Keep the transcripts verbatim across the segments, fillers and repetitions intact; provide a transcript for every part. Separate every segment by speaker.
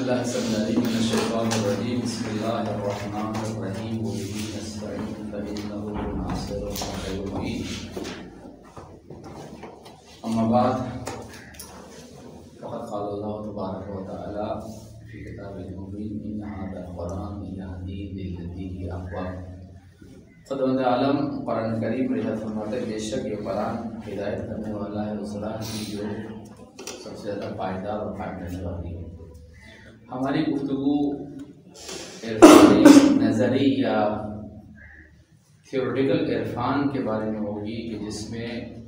Speaker 1: باللہ السمیع العلیم من الشیطان الرجیم بسم اللہ الرحمن الرحیم وبہ نستعین فإنہ ناصر وخیر معین اما بعد فقد قال اللہ تبارک و تعالی فی کتابہ المبین ان ھذا القرآن یہدی للتی ہی اقوم۔ خداوند عالم قرآن کریم میں ارشاد فرماتا ہے بے شک یہ قرآن ہدایت کرنے والا ہے اس راہ کی جو سب سے زیادہ پائیدار اور قائم رہنے والی ہے۔ ہماری گفتگو عرفانی نظری یا تھیوریٹیکل عرفان کے بارے میں ہوگی کہ جس میں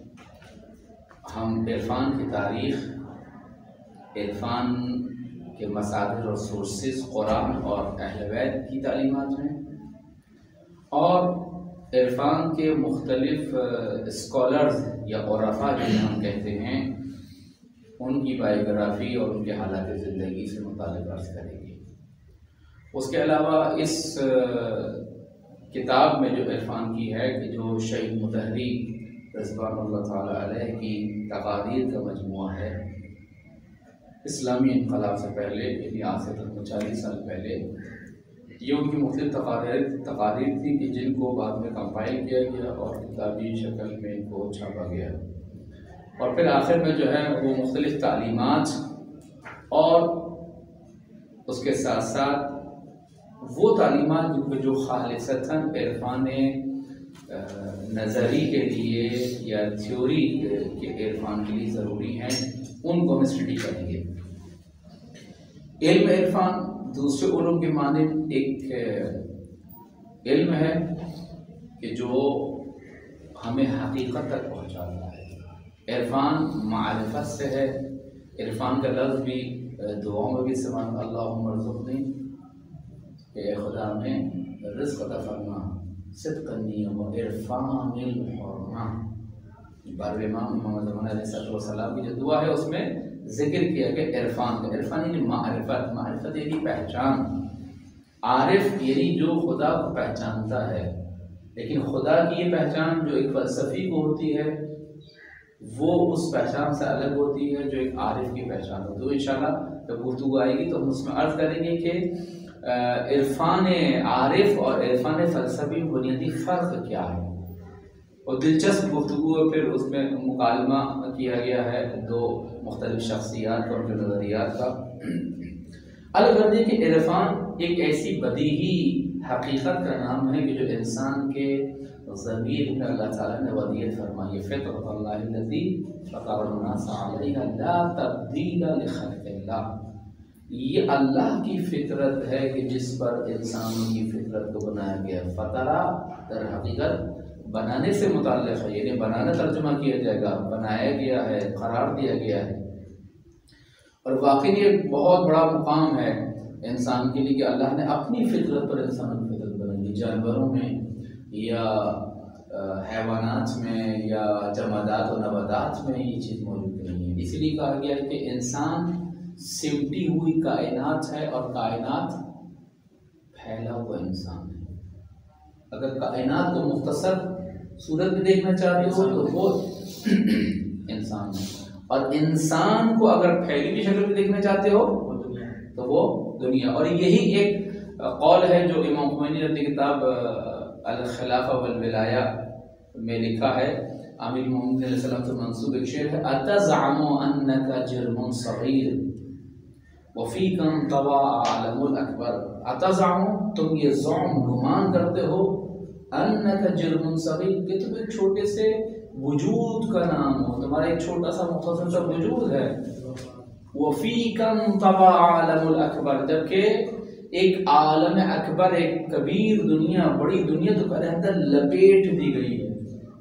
Speaker 1: ہم عرفان کی تاریخ، عرفان کے مصادر اور سورسز قرآن اور اہل بیت کی تعلیمات ہیں، اور عرفان کے مختلف اسکالرز یا عرفاء جنہیں ہم کہتے ہیں ان کی بائیوگرافی اور ان کے حالات زندگی سے متعلق عرض کریں گے۔ اس کے علاوہ اس کتاب میں جو عرفان کی ہے کہ جو شہید مطہری رضوان اللہ تعالیٰ علیہ کی تقاریر کا مجموعہ ہے، اسلامی انقلاب سے پہلے یعنی آج سے تقریباً چالیس سال پہلے یہ ان کی مختلف تقاریر تقاریر تھی کہ جن کو بعد میں کمپائل کیا گیا اور کتابی شکل میں ان کو چھاپا گیا، اور پھر آخر میں جو ہے وہ مختلف تعلیمات اور اس کے ساتھ ساتھ وہ تعلیمات جو خالصتاً عرفان نظری کے لیے یا تھیوری کے عرفان کے لیے ضروری ہیں ان کو ہم اسٹڈی کریں گے۔ علم عرفان دوسرے علوم کے مانند ایک علم ہے کہ جو ہمیں حقیقت تک پہنچاتا ہے۔ عرفان معرفت سے ہے۔ عرفان کا لفظ بھی دعاؤں میں بھی استعمال، اللہم ارزقنی، کہ اے خدا میں رزق عطا فرما، صدق النیہ و عرفان الحرمہ۔ بارہ امام امام زمان علیہ السلام کی جو دعا ہے اس میں ذکر کیا کہ عرفان کا، عرفان یعنی معرفت، معرفت یعنی پہچان، عارف یعنی جو خدا کو پہچانتا ہے، لیکن خدا کی یہ پہچان جو ایک فلسفی کو ہوتی ہے وہ اس پہچان سے الگ ہوتی ہے جو ایک عارف کی پہچان ہوتی ہے۔ تو انشاءاللہ جب گفتگو آئے گی تو ہم اس میں عرض کریں گے کہ عرفان عارف اور عرفان فلسفی بنیادی فرق کیا ہے، اور دلچسپ گفتگو ہے۔ پھر اس میں مکالمہ کیا گیا ہے دو مختلف شخصیات اور جو نظریات کا۔ الگ کر دیں کہ عرفان ایک ایسی بدیہی حقیقت کا نام ہے کہ جو انسان کے ضمیر میں اللہ تعالیٰ نے ودیعت فرمائی، فطرۃ اللہ التی فطر الناس علیہا لا تبدیل لخلق اللہ۔ یہ اللہ کی فطرت ہے کہ جس پر انسانوں کی فطرت کو بنایا گیا۔ فطرہ در حقیقت بنانے سے متعلق ہے، یعنی بنانا ترجمہ کیا جائے گا، بنایا گیا ہے، قرار دیا گیا ہے، اور واقعی یہ بہت بڑا مقام ہے انسان کے لیے کہ اللہ نے اپنی فطرت پر انسانوں کی فطرت بنائی۔ جانوروں میں یا حیوانات میں یا جمادات و نباتات میں یہ چیز موجود نہیں ہے۔ اس لیے کہا گیا ہے کہ انسان سمٹی ہوئی کائنات ہے اور کائنات پھیلا ہوا انسان ہے۔ اگر کائنات کو مختصر صورت میں دیکھنا چاہتے ہو تو وہ انسان ہے، اور انسان کو اگر پھیلی ہوئی شکل میں دیکھنا چاہتے ہو تو وہ دنیا۔ اور یہی ایک قول ہے جو امام خمینی نے اپنی کتاب الخلافہ والولایہ میں لکھا ہے، امیر المومنین علیہ السلام سے منسوب ایک شعر ہے، اتزعم انک جرم صغیر وفیک انطوی عالم الاکبر۔ اتزعم، تم یہ زعم گمان کرتے ہو، انک جرم صغیر، کہ تم ایک چھوٹے سے وجود کا نام ہو، تمہارا ایک چھوٹا سا مختصر سا وجود ہے، وفیک انطوی عالم الاکبر، جبکہ ایک عالم اکبر، ایک کبیر دنیا، بڑی دنیا تمہارے اندر لپیٹ دی گئی ہے،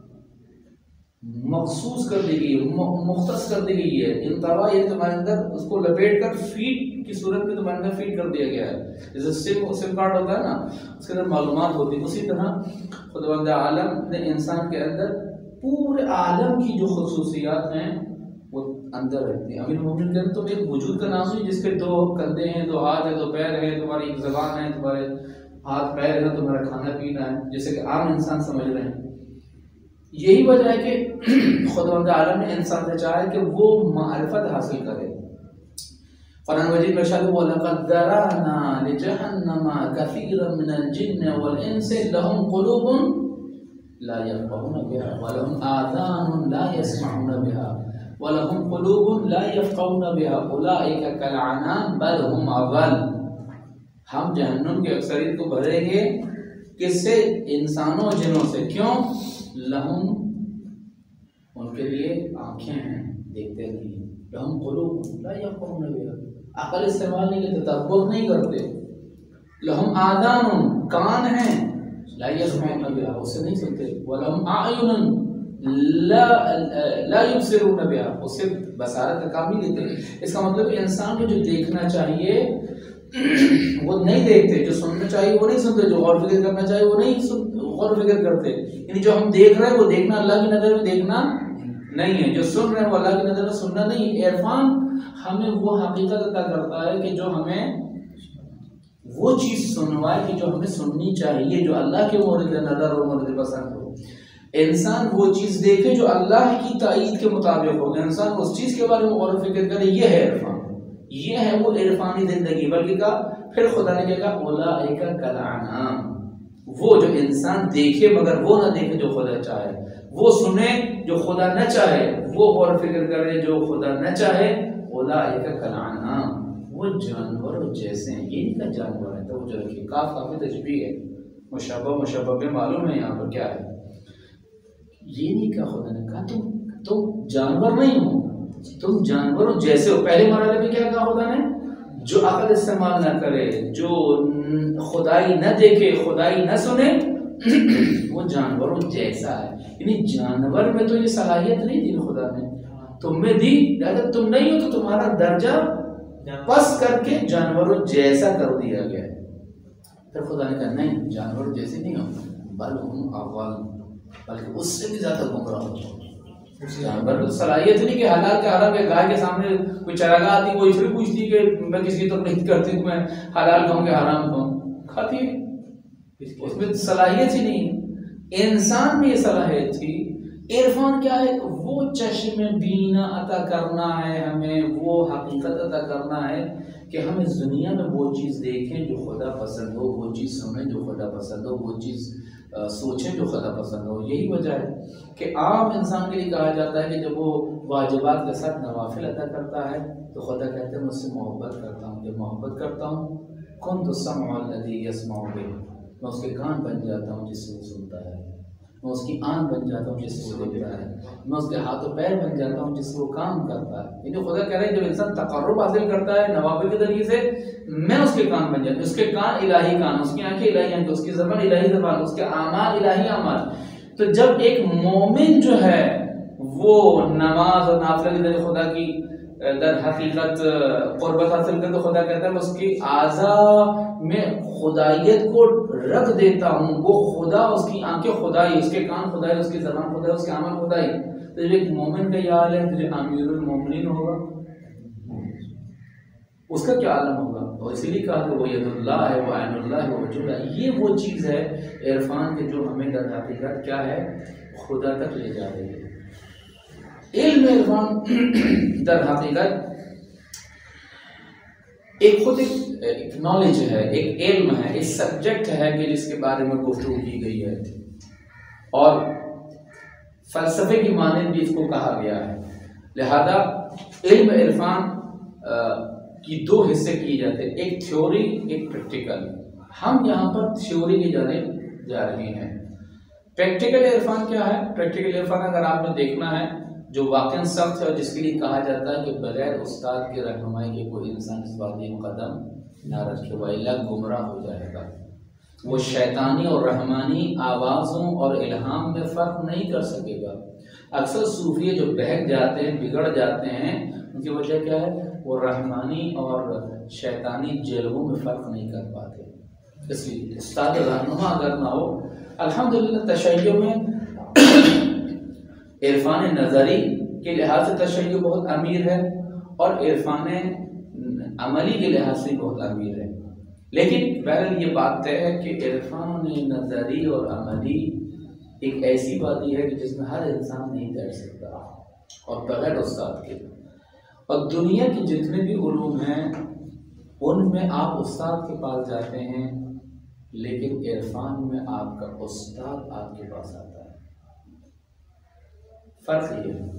Speaker 1: مخصوص کر دی گئی ہے، مختص کر دی گئی ہے۔ انطوا یہ تمہارے اندر اس کو لپیٹ کر فیڈ کی صورت میں تمہارے اندر فیڈ کر دیا گیا ہے، جیسے سم سم کارڈ ہوتا ہے نا، اس کے اندر معلومات ہوتی ہے، اسی طرح خداوند عالم نے انسان کے اندر پورے عالم کی جو خصوصیات ہیں وہ اندر رہتی ہیں۔ امیر المومنین کہتے ہیں تم ایک وجود کا نام ہے جس کے دو کندھے ہیں، دو ہاتھ ہیں، دو پیر ہیں، تمہاری ایک زبان ہے، تمہارے ہاتھ پیر ہیں، تمہارا کھانا پینا ہے، جیسے کہ عام انسان سمجھ رہے ہیں۔ یہی وجہ ہے کہ خداوند عالم نے انسان سے چاہا کہ وہ معرفت حاصل کرے، قرآن مجید میں ارشاد ہوا لقد ذرأنا لجہنم کثیرا من الجن والانس لهم قلوب لا يفقهون بها ولهم آذان لا يسمعون بها ولهم قلوب لا يفقهون بها اولئک کالعنام بل هم اضل. ہم جہنم کی اکثریت کو بھریں گے کس سے؟ انسانوں جنوں سے. کیوں؟ لہم ان کے لیے آنکھیں ہیں دیکھتے نہیں، لہم قلوب لا یفقہون بها عقل استعمال نہیں کرتے، تدبر نہیں کرتے. لہم آذان کان ہیں لا یسمعون بها اس سے نہیں سنتے. ولہم اعین لا لا یبصرون بها اس سے بصارت کا کام نہیں لیتے. اس کا مطلب انسان کو جو دیکھنا چاہیے وہ نہیں دیکھتے، جو سننا چاہیے وہ نہیں سنتے، جو غور فکر کرنا چاہیے وہ نہیں غور فکر کرتے. یعنی جو ہم دیکھ رہے ہیں وہ دیکھنا اللہ کی نظر میں دیکھنا نہیں ہے، جو سن رہے ہیں وہ اللہ کی نظر میں سننا نہیں ہے. عرفان ہمیں وہ حقیقت عطا کرتا ہے کہ جو ہمیں وہ چیز سنوائے کہ جو ہمیں سننی چاہیے، جو اللہ کے مورد نظر اور مورد پسند ہو. انسان وہ چیز دیکھے جو اللہ کی تائید کے مطابق ہو، انسان اس چیز کے بارے میں غور و فکر کرے. یہ ہے عرفان، یہ ہے وہ عرفانی زندگی. بلکہ کہا پھر خدا نے کہا اولئک کالعنام، وہ جو انسان دیکھے مگر وہ نہ دیکھے جو خدا چاہے، وہ سنے جو خدا نہ چاہے، وہ غور و فکر کرے جو خدا نہ چاہے. اولئک کالعنام، وہ جانوروں جیسے ہیں. یہ نہیں کہ جانور ہے تو وہ جو رکھے کاف کافی تشبیہ ہے، مشبہ مشبہ میں معلوم ہے یہاں پر کیا ہے. یہ نہیں کہا خدا نے کہا تم تم جانور نہیں ہو، تم جانوروں جیسے ہو. پہلے مرحلے میں کیا کہا خدا نے؟ جو عقل استعمال نہ کرے، جو خدائی نہ دیکھے، خدائی نہ سنے، وہ جانوروں جیسا ہے. یعنی جانور میں تو یہ صلاحیت نہیں دی خدا نے، تم میں دی، لہذا تم نہیں ہو تو تمہارا درجہ پس کر کے جانوروں جیسا کر دیا گیا ہے. پھر خدا نے کہا نہیں، جانوروں جیسے نہیں ہو، بل ہم اول، بلکہ اس سے بھی زیادہ گمراہ ہو. جانور صلاحیت نہیں کہ حلال کے حرام کے گائے کے سامنے کوئی چراگاہ آتی، کوئی پھر پوچھتی کہ میں کسی کی طرف نہیں کرتی ہوں، میں حلال کھاؤں کہ حرام کھاؤں، کھاتی ہے. اس میں صلاحیت ہی نہیں. انسان میں یہ صلاحیت تھی. عرفان کیا ہے؟ وہ چشم بینا عطا کرنا ہے ہمیں، وہ حقیقت عطا کرنا ہے کہ ہم اس دنیا میں وہ چیز دیکھیں جو خدا پسند ہو، وہ چیز سنیں جو خدا پسند ہو، وہ چیز سوچیں جو خدا پسند ہو. یہی وجہ ہے کہ عام انسان کے لیے کہا جاتا ہے کہ جب وہ واجبات کے ساتھ نوافل ادا کرتا ہے تو خدا کہتے ہیں مجھ سے محبت کرتا ہوں. جب محبت کرتا ہوں کنت السمع الذی یسمع بہ، میں اس کے کان بن جاتا ہوں جس سے وہ سنتا ہے، میں اس کی آنکھ بن جاتا ہوں جس سے وہ دیکھتا ہے، میں اس کے ہاتھ و پیر بن جاتا ہوں جس سے وہ کام کرتا ہے. یعنی خدا کہہ رہے ہیں جب انسان تقرب حاصل کرتا ہے نوافل کے ذریعے سے، میں اس کے کان بن جاتا ہوں. اس کے کان الہی کان، اس کی آنکھیں الہی آنکھیں، اس کی زبان الہی زبان، اس کے اعمال الہی اعمال. تو جب ایک مومن جو ہے وہ نماز اور نافلہ کے ذریعے خدا کی در حقیقت قربت حاصل کرتے، تو خدا کہتا ہے میں اس کی اعضاء میں خدائیت کو رکھ دیتا ہوں. وہ خدا، اس کی آنکھیں خدائی، اس کے کان خدائی، اس کی زبان خدائی، اس کے عمل خدائی. تو جب ایک مومن کا یہ حال ہے تو جو امیر المومنین ہوگا اس کا کیا عالم ہوگا. اور اسی لیے کہا کہ وہ ید اللہ ہے، وہ عین اللہ ہے، وہ وجود ہے. یہ وہ چیز ہے عرفان کے جو ہمیں در حقیقت کیا ہے خدا تک لے جا رہی ہے. علم عرفان در حقیقت ایک خود ایک نالج ہے، ایک علم ہے، ایک سبجیکٹ ہے کہ جس کے بارے میں گفتگو کی گئی ہے، اور فلسفے کی مانند بھی اس کو کہا گیا ہے. لہذا علم عرفان کی دو حصے کیے جاتے ہیں، ایک تھیوری، ایک پریکٹیکل. ہم یہاں پر تھیوری کی جانب جا رہے ہیں. پریکٹیکل عرفان کیا ہے؟ پریکٹیکل عرفان اگر آپ نے دیکھنا ہے جو واقعاً سخت ہے اور جس کے لیے کہا جاتا ہے کہ بغیر استاد کی رہنمائی کے کوئی انسان اس وادی میں قدم نہ رکھے، وإلا گمراہ ہو جائے گا. وہ شیطانی اور رحمانی آوازوں اور الہام میں فرق نہیں کر سکے گا. اکثر صوفیہ جو بہک جاتے ہیں، بگڑ جاتے ہیں، ان کی وجہ کیا ہے؟ وہ رحمانی اور شیطانی جلووں میں فرق نہیں کر پاتے. اس لیے استاد رہنما اگر نہ ہو، الحمدللہ تشیع میں عرفان نظری کے لحاظ سے تشیع بہت امیر ہے اور عرفان عملی کے لحاظ سے بہت امیر ہے. لیکن بہرحال یہ بات طے ہے کہ عرفان نظری اور عملی ایک ایسی وادی ہے کہ جس میں ہر انسان نہیں تیر سکتا اور بغیر استاد کے. اور دنیا کے جتنے بھی علوم ہیں ان میں آپ استاد کے پاس جاتے ہیں، لیکن عرفان میں آپ کا استاد آپ کے پاس آتا ہے۔ فرق یہ ہے،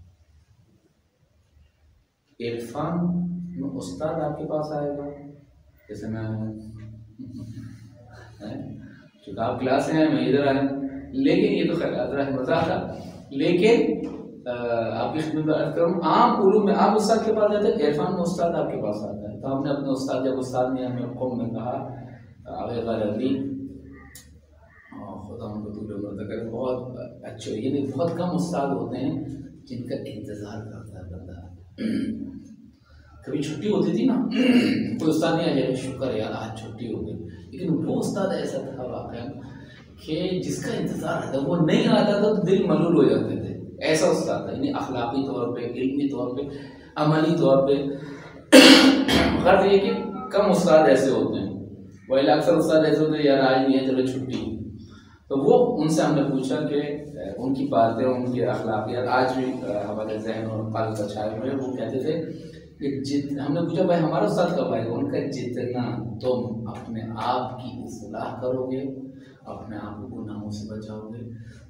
Speaker 1: عرفان میں استاد آپ کے پاس آئے گا، جیسے میں چونکہ آپ کلاس میں ہیں، میں ادھر آیا، لیکن یہ تو خیال رہا ہے مزہ تھا، لیکن آپ کی خدمت میں عرض کروں، عام علوم میں آپ استاد کے پاس جاتے ہیں، عرفان میں استاد آپ کے پاس آتا ہے۔ تو ہم نے اپنے استاد، جب استاد نے ہمیں قوم میں کہا آگے غربی خدا ان کو طول عمر کرے، بہت اچھے، یعنی بہت کم استاد ہوتے ہیں جن کا انتظار کرتا ہے بندہ۔ کبھی چھٹی ہوتی تھی نا، کوئی استاد نہیں آ جائے، شکر یار آج چھٹی ہو گئی، لیکن وہ استاد ایسا تھا واقعہ کہ جس کا انتظار رہتا، وہ نہیں آتا تھا تو دل ملول ہو جاتے تھے، ایسا استاد تھا، یعنی اخلاقی طور پہ، علمی طور پہ، عملی طور پہ۔ غرض یہ کہ کم استاد ایسے ہوتے ہیں، وہی اکثر استاد ایسے ہوتے ہیں یار آج نہیں ہے چلو چھٹی۔ تو وہ ان سے ہم نے پوچھا کہ ان کی باتیں، ان کے اخلاقیات آج بھی ہمارے ذہن اور قلب کا چھائے ہوئے۔ وہ کہتے تھے کہ جت ہم نے پوچھا بھائی ہمارا استاد کب آئے گا؟ ان کا جتنا تم اپنے آپ کی اصلاح کرو گے، اپنے آپ کو گناہوں سے بچاؤ گے،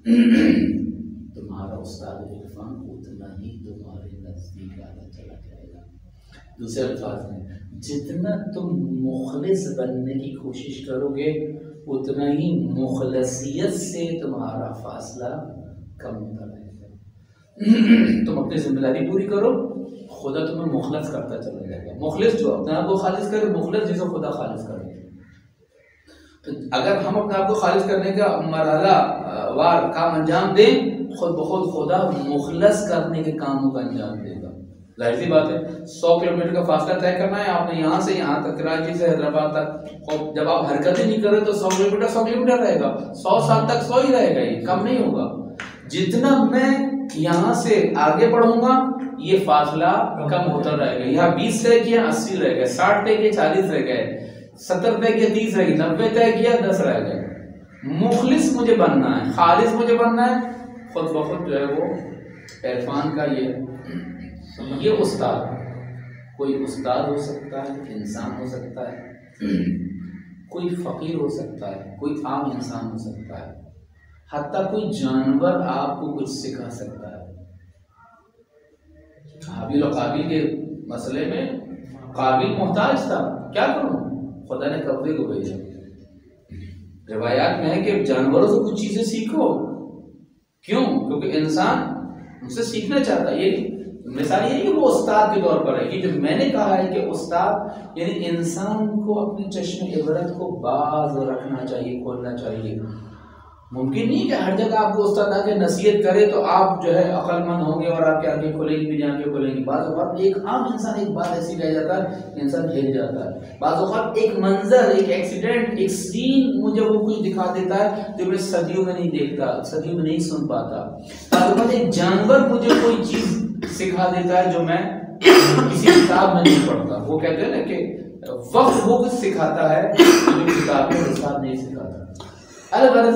Speaker 1: تمہارا استاد عرفان اتنا ہی تمہارے نزدیک آتا چلا جائے گا۔ دوسرے الفاظ میں جتنا تم مخلص بننے کی کوشش کرو گے، اتنا ہی مخلصیت سے تمہارا فاصلہ کم ہوتا رہے گا۔ تم اپنی ذمہ داری پوری کرو، خدا تمہیں مخلص کرتا چلا جائے گا۔ مخلص جو اپنے آپ کو خالص کرے، مخلص جسے خدا خالص کرے۔ تو اگر ہم اپنے آپ کو خالص کرنے کا مرحلہ وار کام انجام دیں، خود بخود خدا مخلص کرنے کے کاموں کا انجام دے گا۔ ظاہر سی بات ہے، سو کلو میٹر کا فاصلہ طے کرنا ہے آپ نے، یہاں سے یہاں تک، کراچی سے حیدرآباد تک، جب آپ حرکت ہی نہیں کرے تو سو کلو میٹر سو کلو میٹر رہے گا، سو سال تک سو ہی رہے گا، یہ کم نہیں ہوگا۔ جتنا میں یہاں سے آگے بڑھوں گا یہ فاصلہ کم ہوتا رہے گا۔ یہاں بیس طے کیا اسی رہ گئے، ساٹھ طے کیا چالیس رہ گئے، ستر طے کیا تیس رہ گئے، نبے طے کیا دس رہ گئے۔ مخلص مجھے بننا ہے، خالص مجھے بننا ہے، خود بخود جو ہے وہ عرفان کا یہ یہ استاد، کوئی استاد ہو سکتا ہے، انسان ہو سکتا ہے، کوئی فقیر ہو سکتا ہے، کوئی عام انسان ہو سکتا ہے، حتیٰ کوئی جانور آپ کو کچھ سکھا سکتا ہے۔ حابیل و قابیل کے مسئلے میں قابیل محتاج تھا، کیا کروں، خدا نے قبضے کو بھیجا۔ روایات میں ہے کہ جانوروں سے کچھ چیزیں سیکھو، کیوں؟ کیونکہ انسان ان سے سیکھنا چاہتا ہے۔ یہ مثال یہ نہیں کہ وہ استاد کے طور پر ہے، یہ جو میں نے کہا ہے کہ استاد یعنی انسان کو اپنے چشم عبرت کو باز رکھنا چاہیے، کھولنا چاہیے۔ ممکن نہیں کہ ہر جگہ آپ کو استاد آ کے نصیحت کرے تو آپ جو ہے عقل مند ہوں گے اور آپ کی آنکھیں کھلیں گی، بھی آنکھیں کھلیں گی۔ بعض اوقات ایک عام انسان ایک بات ایسی کہہ جاتا ہے، انسان ہل جاتا ہے۔ بعض اوقات ایک منظر، ایک ایکسیڈنٹ، ایک سین مجھے وہ کچھ دکھا دیتا ہے جو میں صدیوں میں نہیں دیکھتا، صدیوں میں نہیں سن پاتا۔ بعض اوقات ایک جانور مجھے کوئی چیز سکھا دیتا ہے جو میں کسی کتاب میں نہیں پڑھتا۔ وہ کہتے ہیں نا کہ وقت وہ کچھ سکھاتا ہے جو کتاب میں استاد نہیں سکھاتا۔ الغرض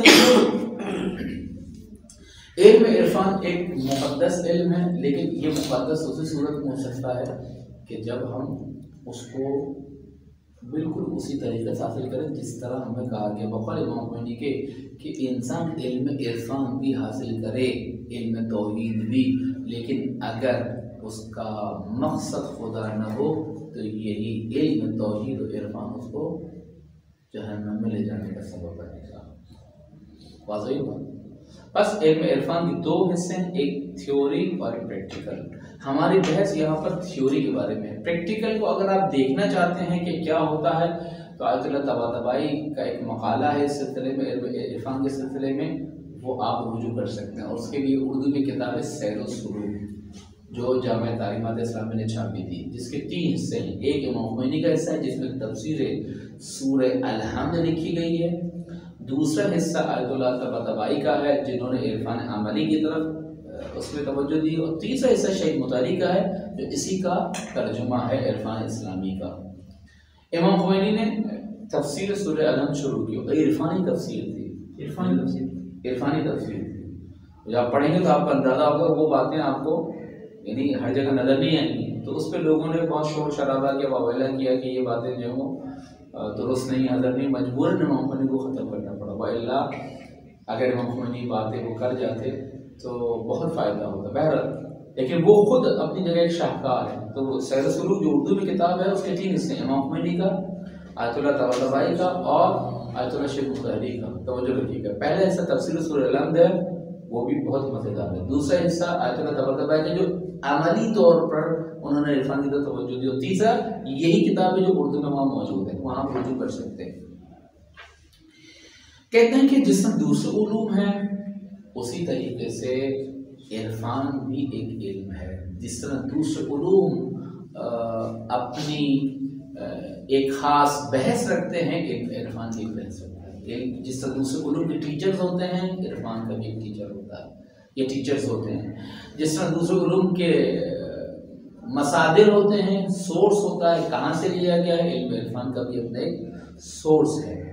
Speaker 1: علم عرفان ایک مقدس علم ہے، لیکن یہ مقدس اسی صورت میں ہو سکتا ہے کہ جب ہم اس کو بالکل اسی طریقے سے حاصل کریں جس طرح ہمیں کہا گیا بقول امام خمینی کے کہ انسان علم عرفان بھی حاصل کرے، علم توحید بھی، لیکن اگر اس کا مقصد خدا نہ ہو تو یہی علم توحید و عرفان اس کو جہنم میں لے جانے کا سبب بنے گا۔ واضح بات۔ بس علم عرفان کے دو حصے ہیں، ایک تھیوری اور ایک پریکٹیکل۔ ہماری بحث یہاں پر تھیوری کے بارے میں ہے۔ پریکٹیکل کو اگر آپ دیکھنا چاہتے ہیں کہ کیا ہوتا ہے تو آیت اللہ طباطبائی کا ایک مقالہ ہے اس سلسلے میں، علم عرفان کے سلسلے میں، وہ آپ رجوع کر سکتے ہیں۔ اور اس کے لیے اردو میں کتاب ہے سیر و سلوک جو جامعہ تعلیمات اسلامیہ نے چھاپی تھی، جس کے تین حصے ہیں۔ ایک امام خمینی کا حصہ ہے جس میں تفسیر سورہ الحمد لکھی گئی ہے، دوسرا حصہ آیت اللہ طباطبائی کا ہے جنہوں نے عرفان عملی کی طرف اس میں توجہ دی، اور تیسرا حصہ شیخ مطہری کا ہے جو اسی کا ترجمہ ہے عرفان اسلامی کا۔ امام خمینی نے تفسیر سورہ الحمد شروع کی، عرفانی تفسیر تھی، عرفانی تفسیر عرفانی تفسیر تھی۔ جب آپ پڑھیں گے تو آپ کو اندازہ ہوگا وہ باتیں آپ کو یعنی ہر جگہ نظر نہیں آئیں گی، تو اس پہ لوگوں نے بہت شور شرابہ کیا، واویلا کیا کہ یہ باتیں جو ہیں درست نہیں، حضرت نہیں، مجبوراً امام خمینی کو ختم کرنا پڑا، والا اگر امام خمینی باتیں وہ کر جاتے تو بہت فائدہ ہوتا۔ بہرحال لیکن وہ خود اپنی جگہ ایک شاہکار ہے۔ تو سیر سلوک جو اردو میں کتاب ہے اس کے تین حصے ہیں، امام خمینی کا، آیت اللہ طباطبائی کا اور آیت اللہ شیخ مطہری کا۔ توجہ رکھیے گا، پہلا حصہ تفسیر سورہ الحمد ہے، وہ بھی بہت مزیدار ہے۔ دوسرا حصہ آیت اللہ طباطبائی کا جو عملی طور پر انہوں نے عرفان کی طرف توجہ دی، اور تیسرا یہی کتاب ہے جو اردو میں وہاں موجود ہے، وہاں رجوع کر سکتے ہیں۔ کہتے ہیں کہ جس طرح دوسرے علوم ہیں اسی طریقے سے عرفان بھی ایک علم ہے۔ جس طرح دوسرے علوم اپنی ایک خاص بحث رکھتے ہیں، ایک عرفان کی ایک بحث رکھتا ہے۔ جس طرح دوسرے علوم کے ٹیچرز ہوتے ہیں، عرفان کا بھی ایک ٹیچر ہوتا ہے، یہ ٹیچرز ہوتے ہیں۔ جس طرح دوسرے علوم کے مصادر ہوتے ہیں، سورس ہوتا ہے، کہاں سے لیا گیا ہے، علم عرفان کا بھی اپنا ایک سورس ہے۔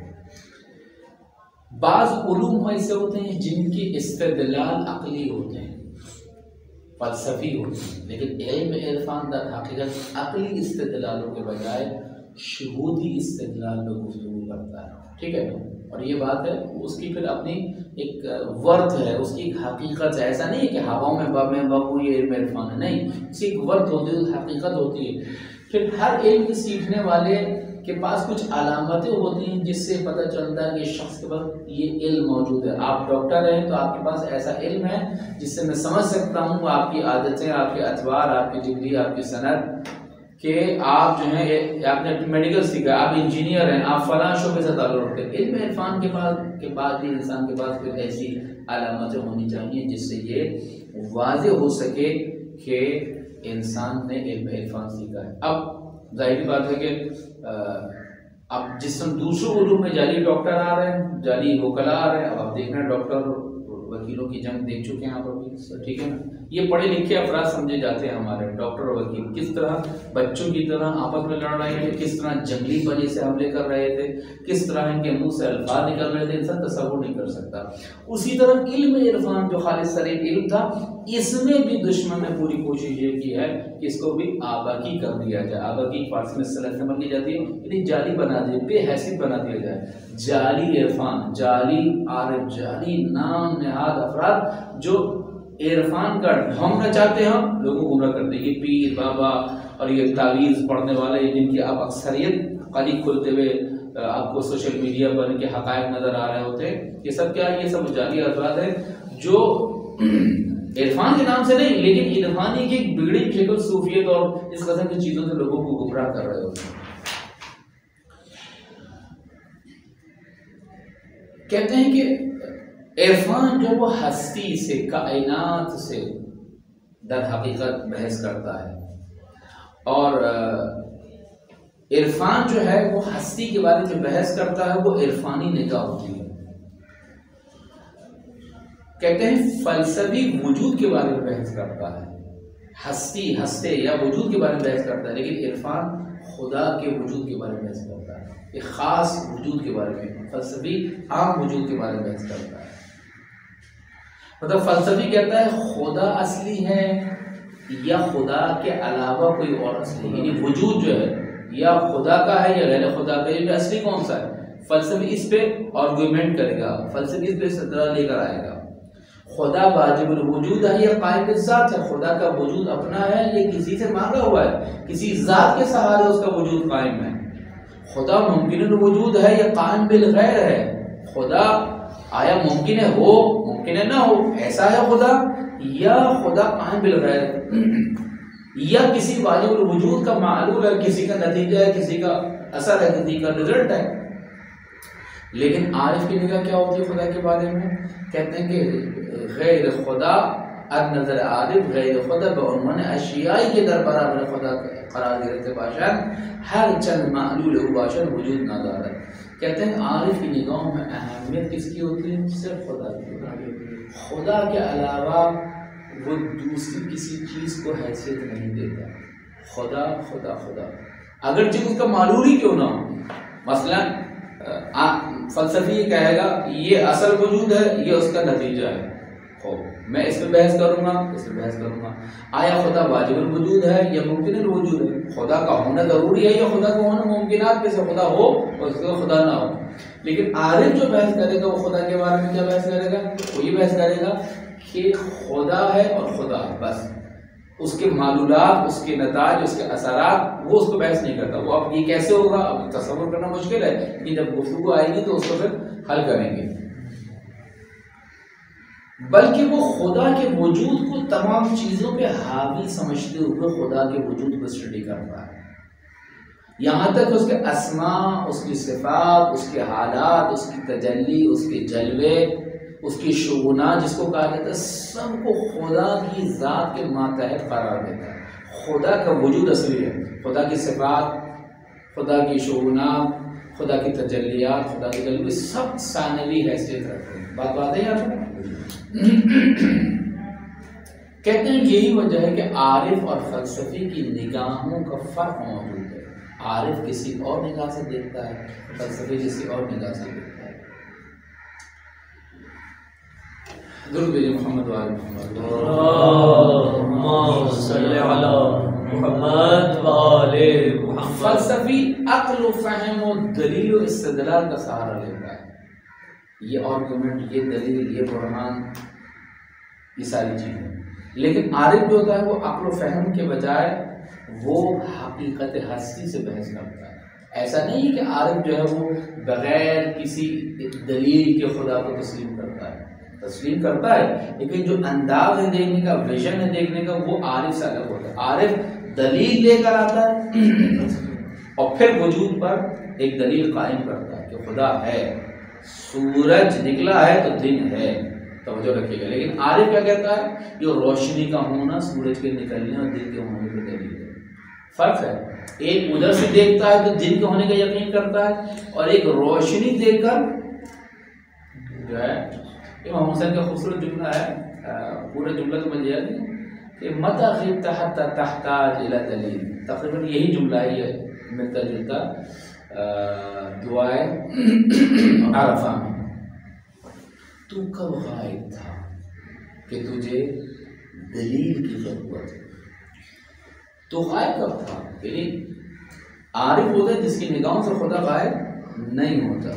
Speaker 1: بعض علوم ایسے ہوتے ہیں جن کے استدلال عقلی ہوتے ہیں، فلسفی ہوتے ہیں، لیکن علم عرفان در حقیقت عقلی استدلالوں کے بجائے شہودی استدلال میں گفتگو کرتا ہے، ٹھیک ہے نا؟ اور یہ بات ہے اس کی پھر اپنی ایک ورت ہے، اس کی ایک حقیقت ہے۔ ایسا نہیں ہے کہ ہواؤں میں باب میں بابو یہ علم عرفان ہے، نہیں، اس کی ایک ورت ہوتی ہے، حقیقت ہوتی ہے۔ پھر ہر علم کے سیکھنے والے کے پاس کچھ علامتیں ہوتی ہیں جس سے پتہ چلتا ہے کہ شخص کے پاس یہ علم موجود ہے۔ آپ ڈاکٹر ہیں تو آپ کے پاس ایسا علم ہے جس سے میں سمجھ سکتا ہوں آپ کی عادتیں، آپ کے اطوار، آپ کی ڈگری، آپ کی صنعت، کہ آپ جو ہیں آپ نے میڈیکل سیکھا، آپ انجینئر ہیں، آپ فلاں شعبے سے تعلق رکھتے ہیں۔ علم عرفان کے بعد کے بعد بھی انسان کے پاس کوئی ایسی علامتیں ہونی چاہیے جس سے یہ واضح ہو سکے کہ انسان نے علم عرفان سیکھا ہے۔ اب ظاہری بات ہے کہ اب جس طرح دوسرے علوم میں جعلی ڈاکٹر آ رہے ہیں، جعلی وکلا آ رہے ہیں، اب آپ دیکھ رہے ہیں ڈاکٹر وکیلوں کی جنگ دیکھ چکے ہیں آپ ابھی، ٹھیک ہے نا؟ یہ پڑھے لکھے افراد سمجھے جاتے ہیں ہمارے ڈاکٹر اور وکیل، کس طرح بچوں کی طرح آپس میں لڑ رہے تھے، کس طرح جنگلی پنی سے حملے کر رہے تھے، کس طرح ان کے منہ سے الفاظ نکل رہے تھے، انسان تصور نہیں کر سکتا۔ اسی طرح علم عرفان جو خالص ترین علم تھا، اس میں بھی دشمن نے پوری کوشش یہ کی ہے کہ اس کو بھی آباکی کر دیا جائے۔ آباکی فارسی میں اصطلاح استعمال کی جاتی ہے، یعنی جعلی بنا دیا، بے حیثیت بنا دیا جائے۔ جعلی عرفان، جعلی عارف، جعلی نام نہاد افراد جو عرفان کا ڈھونگنا چاہتے ہیں، لوگوں کو گمراہ کرتے ہیں۔ یہ پیر بابا اور یہ تعویذ پڑھنے والے جن کی آپ اکثریت قالی کھلتے ہوئے آپ کو سوشل میڈیا پر ان کے حقائق نظر آ رہے ہوتے ہیں، یہ سب کیا ہے؟ یہ سب جعلی افراد ہیں جو عرفان کے نام سے نہیں لیکن عرفانی کی ایک بگڑی شکل صوفیت اور اس قسم کی چیزوں سے لوگوں کو گمراہ کر رہے ہوتے ہیں۔ کہتے ہیں کہ عرفان جو وہ ہستی سے، کائنات سے در حقیقت بحث کرتا ہے، اور عرفان جو ہے وہ ہستی کے بارے میں بحث کرتا ہے، وہ عرفانی نگاہ ہوتی ہے۔ کہتے ہیں فلسفی وجود کے بارے میں بحث کرتا ہے، ہستی، ہستے یا وجود کے بارے میں بحث کرتا ہے، لیکن عرفان خدا کے وجود کے بارے میں بحث کرتا ہے، ایک خاص وجود کے بارے میں۔ فلسفی عام وجود کے بارے میں بحث کرتا ہے، مطلب فلسفی کہتا ہے خدا اصلی ہے یا خدا کے علاوہ کوئی اور اصلی، یعنی وجود جو ہے یا خدا کا ہے یا غیر خدا کا، یہ اصلی کون سا ہے؟ فلسفی اس پہ آرگومنٹ کرے گا، فلسفی اس پہ استدلال لے کر آئے گا۔ خدا واجب الوجود ہے یا قائم بالذات ہے، خدا کا وجود اپنا ہے یہ کسی سے مانگا ہوا ہے، کسی ذات کے سہارے اس کا وجود قائم ہے۔ خدا ممکن الوجود ہے یا قائم بالغیر ہے، خدا آیا ممکن ہے ہو، ممکن ہے نہ ہو، ایسا ہے خدا، یا خدا قائم بالغیر یا کسی واجب الوجود کا معلول ہے، کسی کا نتیجہ ہے، کسی کا اثر ہے، کسی کا رزلٹ ہے۔ لیکن عارف کی نگاہ کیا ہوتی ہے خدا کے بارے میں؟ کہتے ہیں کہ غیر خدا از نظر عارف غیر خدا بعنوان اشیائی کے در برابر خدا قرار گرفته باشد، ہر چند معلول او باشد وجود ندارد۔ کہتے ہیں عارف کی نگاہوں میں اہمیت کس کی ہوتی ہے؟ صرف خدا کی ہوتی ہے، خدا کے علاوہ وہ دوسری کسی چیز کو حیثیت نہیں دیتا۔ خدا خدا خدا اگرچہ اس کا معلول ہی کیوں نہ ہو، مثلا فلسفی یہ کہے گا یہ اصل وجود ہے، یہ اس کا نتیجہ ہے، میں اس پہ بحث کروں گا، اس پہ بحث کروں گا، آیا خدا واجب الوجود ہے یا ممکن الوجود ہے؟ خدا کا ہونا ضروری ہے یا خدا کا ہونا ممکنات میں سے خدا ہو اور اس کا خدا نہ ہو؟ لیکن عارف جو بحث کرے گا وہ خدا کے بارے میں کیا بحث کرے گا؟ وہ یہ بحث کرے گا کہ خدا ہے اور خدا ہے، بس اس کے معلولات، اس کے نتائج، اس کے اثرات، وہ اس کو بحث نہیں کرتا۔ وہ اب یہ کیسے ہوگا اب تصور کرنا مشکل ہے، لیکن جب گفتگو آئے گی تو اس کو پھر حل کریں گے۔ بلکہ وہ خدا کے وجود کو تمام چیزوں پہ حاوی سمجھتے ہوئے خدا کے وجود کو اسٹڈی کرتا ہے، یہاں تک اس کے اسماء، اس کی صفات، اس کے حالات، اس کی تجلی، اس کے جلوے، اس کی شگونات جس کو کہا جاتا ہے، سب کو خدا کی ذات کے ماتحت قرار دیتا ہے۔ خدا کا وجود اصلی ہے، خدا کی صفات، خدا کی شگونات، خدا کی تجلیات، خدا کے جلوے سب ثانوی حیثیت رکھتے ہیں۔ بات بات ہے یہاں پہ کہتے ہیں یہی وجہ ہے کہ عارف اور فلسفی کی نگاہوں کا فرق موجود ہے۔ عارف کسی اور نگاہ سے دیکھتا ہے، فلسفی کسی اور نگاہ سے دیکھتا ہے۔ درود بھیجئے محمد و آل محمد، اللہم صلی علی محمد و آل محمد۔ فلسفی عقل و فہم و دلیل و استدلال کا سہارا لیتا ہے، یہ آرگومنٹ، یہ دلیل، یہ برہان، یہ ساری چیزیں۔ لیکن عارف جو ہوتا ہے وہ عقل و فہم کے بجائے وہ حقیقت ہستی سے بحث کرتا ہے۔ ایسا نہیں ہے کہ عارف جو ہے وہ بغیر کسی دلیل کے خدا کو تسلیم کرتا ہے، تسلیم کرتا ہے، لیکن جو انداز ہے دیکھنے کا، ویژن ہے دیکھنے کا، وہ عارف سے الگ ہوتا ہے۔ عارف دلیل لے کر آتا ہے اور پھر وجود پر ایک دلیل قائم کرتا ہے کہ خدا ہے، سورج نکلا ہے تو دن ہے، توجہ رکھیے گا۔ لیکن عارف کیا کہتا ہے؟ یہ روشنی کا ہونا سورج کے نکلنے اور دن کے ہونے کی دلیل ہے۔ فرق ہے، ایک ادھر سے دیکھتا ہے تو دن کے ہونے کا یقین کرتا ہے، اور ایک روشنی دیکھ کر جو ہے، امام حسین کا خوبصورت جملہ ہے، پورا جملہ تو مل جائے گا کہ متى غبت حتى تحتاج الى دلیل، تقریباً یہی جملہ ہے، یہ ملتا جلتا دعائے عرفہ میں۔ تو کب غائب تھا کہ تجھے دلیل کی ضرورت ہے؟ تو غائب کب تھا؟ یعنی عارف ہوتا ہے جس کی نگاہوں سے خدا غائب نہیں ہوتا،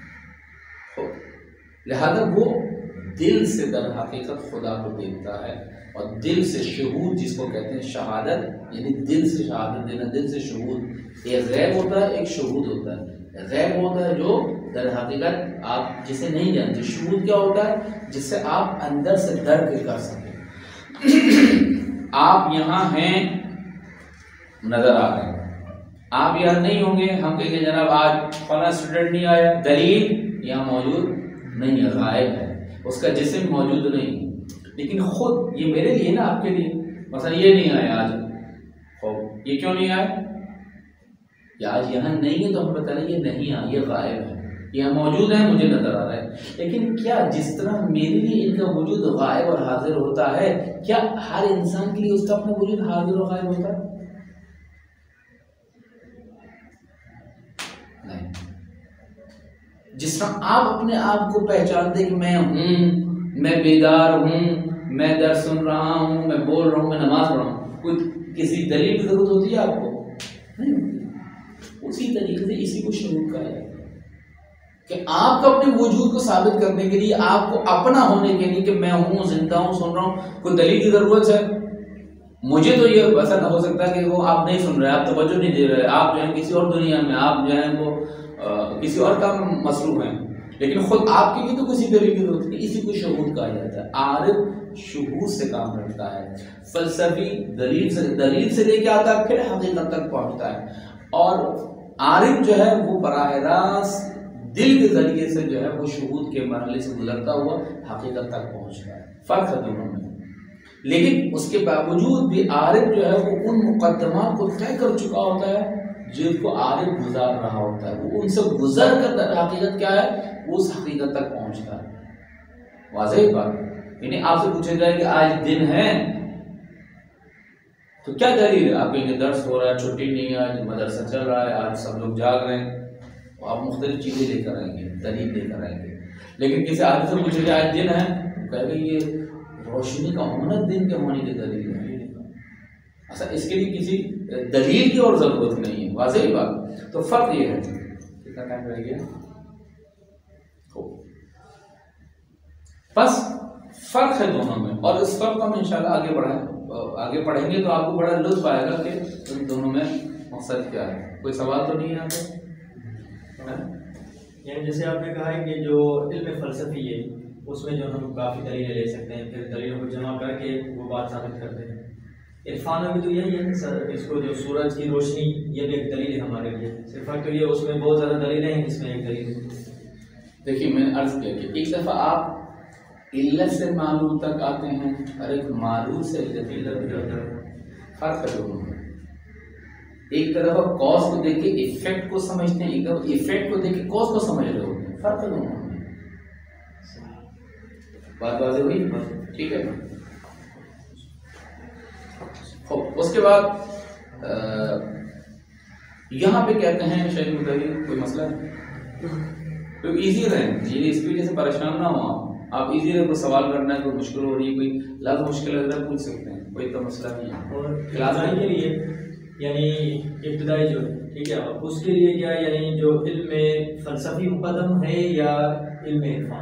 Speaker 1: لہذا وہ دل سے در حقیقت خدا کو دیکھتا ہے، اور دل سے شہود جس کو کہتے ہیں شہادت، یعنی دل سے شہادت دینا، دل سے شہود۔ ایک غیب ہوتا ہے، ایک شہود ہوتا ہے۔ غیب ہوتا ہے جو در حقیقت آپ جسے نہیں جانتے، شہود کیا ہوتا ہے؟ جس سے آپ اندر سے ڈر کے کر سکیں۔ آپ یہاں ہیں، نظر آ رہے ہیں، آپ یہاں نہیں ہوں گے، ہم کہیں گے جناب آج فلاں اسٹوڈنٹ نہیں آیا، دلیل یہاں موجود نہیں ہے، غائب ہے، اس کا جسم موجود نہیں، لیکن خود یہ میرے لیے نا، آپ کے لیے مثلا یہ نہیں آیا آج، خوب یہ کیوں نہیں آیا؟ یا آج یہاں نہیں ہے تو ہم بتا رہے یہ نہیں آیا، یہ غائب ہے، یہاں موجود ہے، مجھے نظر آ رہا ہے۔ لیکن کیا جس طرح میرے لیے ان کا وجود غائب اور حاضر ہوتا ہے، کیا ہر انسان کے لیے اس کا اپنا وجود حاضر اور غائب ہوتا ہے؟ نہیں۔ جس طرح آپ اپنے آپ کو پہچانتے کہ میں ہوں، میں بیدار ہوں، میں درس سن رہا ہوں، میں بول رہا ہوں، میں نماز پڑھ رہا ہوں، کوئی کسی دلیل کی ضرورت ہوتی ہے آپ کو؟ نہیں ہوتی۔ اسی طریقے سے اسی کو شہود کہا جاتا ہے کہ آپ کو اپنے وجود کو ثابت کرنے کے لیے، آپ کو اپنا ہونے کے لیے کہ میں ہوں، زندہ ہوں، سن رہا ہوں، کوئی دلیل کی ضرورت ہے؟ مجھے تو یہ ایسا نہ ہو سکتا کہ وہ آپ نہیں سن رہے، آپ توجہ نہیں دے رہے، آپ جو ہے کسی اور دنیا میں، آپ جو ہے وہ کسی اور کام میں مصروف ہیں، لیکن خود آپ کے لیے تو کسی دلیل کی ضرورت نہیں۔ اسی کو شہود کہا جاتا ہے۔ عارف شہود سے کام کرتا ہے، فلسفی دلیل سے دلیل سے لے کے آتا ہے، پھر حقیقت تک پہنچتا ہے، اور عارف جو ہے وہ براہ راست دل کے ذریعے سے جو ہے وہ شہود کے مرحلے سے گزرتا ہوا حقیقت تک پہنچتا ہے۔ فرق ہے دونوں میں، لیکن اس کے باوجود بھی عارف جو ہے وہ ان مقدمات کو طے کر چکا ہوتا ہے جن کو عارف گزار رہا ہوتا ہے، وہ ان سے گزر کر حقیقت کیا ہے وہ اس حقیقت تک پہنچتا ہے۔ واضح بات، یعنی آپ سے پوچھا جائے کہ آج دن ہے تو کیا دلیل ہے؟ آپ کہیں درس ہو رہا ہے، چھٹی نہیں ہے، آج مدرسہ چل رہا ہے، آج سب لوگ جاگ رہے ہیں، آپ مختلف چیزیں لے کر آئیں گے، دلیل لے کر آئیں گے۔ لیکن کسی عارف سے پوچھا جائے آج دن ہے، کہے گا یہ روشنی کا ہونا دن کے ہونے کی دلیل ہے. اچھا اس کے لیے کسی دلیل کی اور ضرورت نہیں ہے، واضح بات. تو فرق یہ ہے. کتنا ٹائم رہ گیا؟ بس فرق ہے دونوں میں، اور اس فرق کو ہم انشاءاللہ آگے بڑھائیں آگے پڑھیں گے تو آپ کو بڑا لطف آئے گا کہ ان دونوں میں مقصد کیا ہے. کوئی سوال تو نہیں ہے آپ کو؟
Speaker 2: یعنی جیسے آپ نے کہا ہے کہ جو علم فلسفی ہے اس میں جو ہم کافی دلیلیں لے سکتے ہیں، پھر دلیلوں کو جمع کر کے وہ بات ثابت کرتے ہیں. عرفان میں بھی تو یہی ہے سر، اس کو جو سورج کی روشنی یہ بھی ایک دلیل ہے ہمارے لیے. صرف فرق تو یہ اس میں بہت زیادہ دلیلیں ہیں، اس میں ایک دلیل ہے.
Speaker 1: دیکھیے میں نے عرض کیا کہ ایک دفعہ آپ علت سے معلوم تک آتے ہیں اور ایک معلوم سے علت فرق ہے دونوں میں. ایک طرف آپ کاز کو دیکھ کے ایفیکٹ کو سمجھتے ہیں، ایک طرف ایفیکٹ کو دیکھ کے کاز کو سمجھ رہے ہوتے ہیں. فرق ہے دونوں میں. بات واضح ہوئی؟ ٹھیک ہے. اس کے بعد یہاں پہ کہتے ہیں شاید متعلق کوئی مسئلہ تو ایزی رہیں، یہ اس کی وجہ سے پریشان نہ ہو آپ. ایزی رہے، کوئی سوال کرنا ہے، کوئی مشکل ہو رہی ہے، کوئی لفظ مشکل لگ رہا ہے پوچھ سکتے ہیں، کوئی تو مسئلہ نہیں ہے.
Speaker 2: اور ابتدائی کے لیے یعنی ابتدائی جو ٹھیک ہے اس کے لیے کیا یعنی جو علم فلسفی مقدم ہے یا علم عرفان؟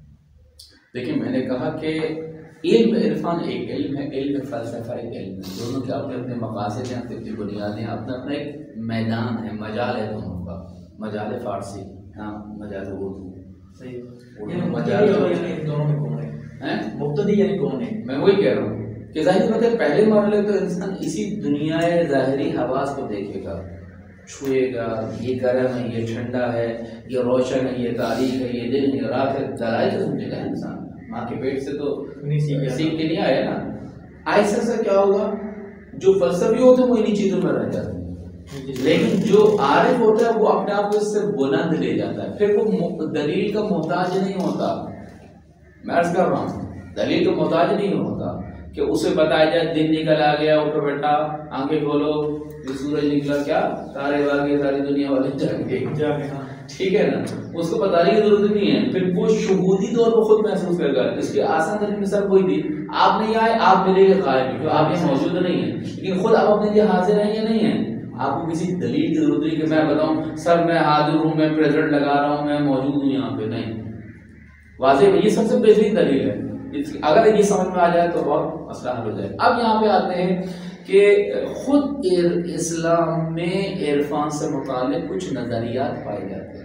Speaker 1: دیکھیں میں نے کہا کہ علم عرفان ایک علم ہے، علم فلسفہ ایک علم ہے. دونوں کے اپنے اپنے مقاصد ہیں، اپنی اپنی بنیادیں ہیں، اپنا اپنا ایک میدان ہے، مجال ہے دونوں کا. مجال فارسی، ہاں مجال اردو.
Speaker 2: صحیح.
Speaker 1: مجال
Speaker 2: دونوں میں کون ہے مبتدی یعنی کون ہے؟
Speaker 1: میں وہی کہہ رہا ہوں کہ ظاہر بات ہے پہلے مرحلے تو انسان اسی دنیا ظاہری حواس کو دیکھے گا، چھوئے گا، یہ گرم ہے، یہ ٹھنڈا ہے، یہ روشن ہے، یہ تاریخ ہے، یہ دن ہے، رات ہے. دلائل تو سمجھے گا انسان، ماں کے پیٹ سے تو سیکھ کے نہیں آیا نا. ایسا سے کیا ہوگا جو فلسفی ہوتے ہیں وہ انہی چیزوں میں رہ جاتے ہیں، لیکن جو عارف ہوتا ہے وہ اپنے آپ کو اس سے بلند لے جاتا ہے، پھر وہ دلیل کا محتاج نہیں ہوتا. میں عرض کر رہا ہوں دلیل کا محتاج نہیں ہوتا کہ اسے بتایا جائے دن نکل آ گیا، اٹھو بیٹا آنکھیں کھولو، یہ سورج نکلا، کیا سارے واقعے ساری دنیا والے جاگ گئے. ٹھیک ہے نا، اس کو بتانے کی ضرورت نہیں ہے. پھر وہ شہودی طور پر خود محسوس کرے گا. اس کی آسان ترین مثال کوئی بھی آپ نہیں آئے، آپ ملے گے قائم کیونکہ آپ یہ موجود نہیں ہیں، لیکن خود آپ اپنے لیے حاضر ہیں یا نہیں ہیں. آپ کو کسی دلیل کی ضرورت نہیں کہ میں بتاؤں سر میں حاضر ہوں، میں پریزنٹ لگا رہا ہوں، میں موجود ہوں یہاں پہ. نہیں، واضح ہے. یہ سب سے بہترین دلیل ہے. اگر یہ سمجھ میں آ جائے تو بہت مسئلہ حل ہو جائے. اب یہاں پہ آتے ہیں کہ خود اسلام میں عرفان سے متعلق کچھ نظریات پائے جاتے ہیں.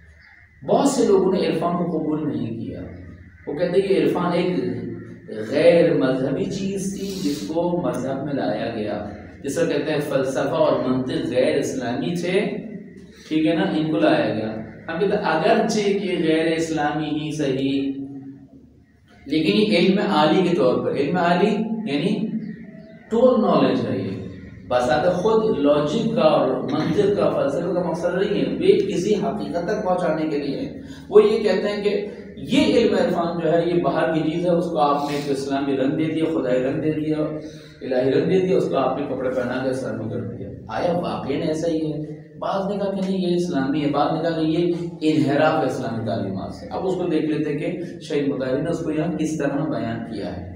Speaker 1: بہت سے لوگوں نے عرفان کو قبول نہیں کیا. وہ کہتے ہیں کہ عرفان ایک غیر مذہبی چیز تھی جس کو مذہب میں لایا گیا. جس طرح کہتے ہیں فلسفہ اور منطق غیر اسلامی تھے، ٹھیک ہے نا، ان کو لایا گیا. ہم کہتے ہیں اگرچہ کہ غیر اسلامی ہی صحیح، لیکن یہ علم عالی کے طور پر، علم عالی یعنی ٹول نالج ہے. یہ بذات خود لاجک کا اور منطق کا فلسفے کا مقصد نہیں ہے، وہ کسی حقیقت تک پہنچانے کے لیے ہے. وہ یہ کہتے ہیں کہ یہ علم عرفان جو ہے یہ باہر کی چیز ہے، اس کو آپ نے ایک اسلامی رنگ دے دیا، خدائی رنگ دے دیا، الہی رنگ دے دیا، اس کو آپ نے کپڑے پہنا کے سر میں کر دیا. آیا واقعی ایسا ہی ہے؟ بعض نے کہا کہ نہیں یہ اسلامی ہے، بعض نے کہا کہ یہ انحراف ہے اسلامی تعلیمات سے. اب اس کو دیکھ لیتے کہ شہید مطالعہ نے اس کو یہاں کس طرح بیان کیا ہے.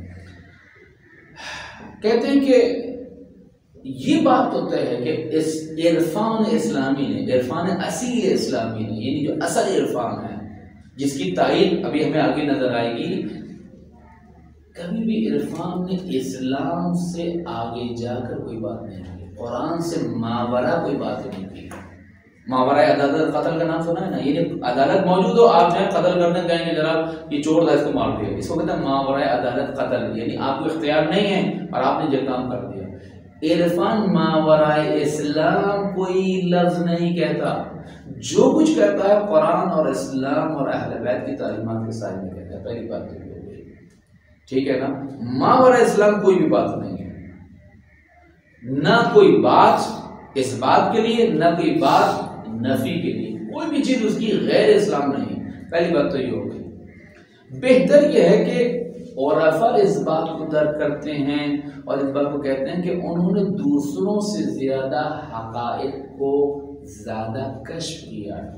Speaker 1: کہتے ہیں کہ یہ بات تو طے ہے کہ اس عرفان اسلامی نے، عرفان اصیل اسلامی نے، یعنی جو اصل عرفان ہے جس کی تائید ابھی ہمیں آگے نظر آئے گی، کبھی بھی عرفان نے اسلام سے آگے جا کر کوئی بات نہیں کی. قرآن سے ماورا کوئی بات نہیں کی. ماورا عدالت قتل کا نام سنا ہے نا، یہ عدالت موجود ہو، آپ جائیں قتل کرنے کہیں گے جناب یہ چور تھا اس کو مار دیا، اس کو کہتے ہیں ماورا عدالت قتل، یعنی آپ کو اختیار نہیں ہے اور آپ نے یہ کام کر دیا. عرفان ماورا اسلام کوئی لفظ نہیں کہتا، جو کچھ کہتا ہے قرآن اور اسلام اور اہل بیت کی تعلیمات کے سائے میں کہتا ہے. پہلی بات تو یہ ہوگی، ٹھیک ہے نا. ماورا اسلام کوئی بھی بات نہیں ہے، نہ کوئی بات اس بات کے لیے، نہ کوئی بات نفی کے لیے، کوئی بھی چیز اس کی غیر اسلام نہیں. پہلی بات تو یہ ہوگی. بہتر یہ ہے کہ عرفا اس بات کو درک کرتے ہیں اور اس بات کو کہتے ہیں کہ انہوں نے دوسروں سے زیادہ حقائق کو زیادہ کشف کیا ہے.